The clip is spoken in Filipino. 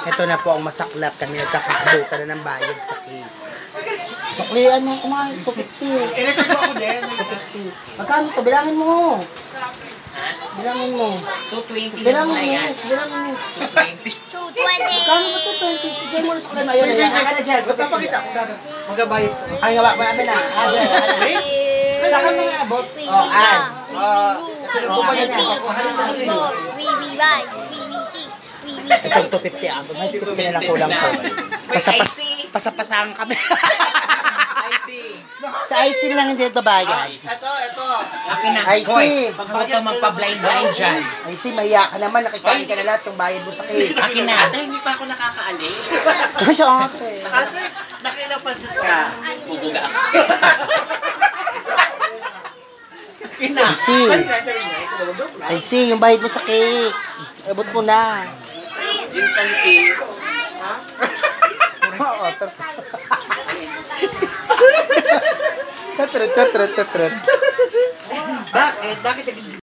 Ito na po ang masaklap. Kami nagkakaabutan na ng bayad sa cake. Suklian mo kumain, 250. I-record mo ako din. 250. Magkano to? Bilangin mo. Bilangin mo. 220 Bilangin na mo, yan. yes. Bilangin mo. 220. 220. Magkano ba to? 20? Si Jay mo suklian. Ayun, ayun. Ang na dyan. Magpapakita ako gagawin. Magabayad ko. Ay, gawa ko namin na. Sa akin mga abot. Oh, an. Pinagbubayad ko ako. Itong 250 ang. Mas 50 na lang kulang ko. Pasapasahan kami. I see. Sa IC lang hindi nagbabayad. Ito. Akin na. I see. Pag mo ito magpa-blind-blind dyan. IC, mahiya ka naman. Nakikain ka na lahat yung bayad mo sa cake. Akin na. Ate, hindi pa ako nakakaalis. Kasi ate. Ate, nakilapansin ka. Bubuga ako. Akin na. IC. IC, yung bayad mo sa cake. Abot mo na. Instant case. Oo, sa trut. Bakit? Bakit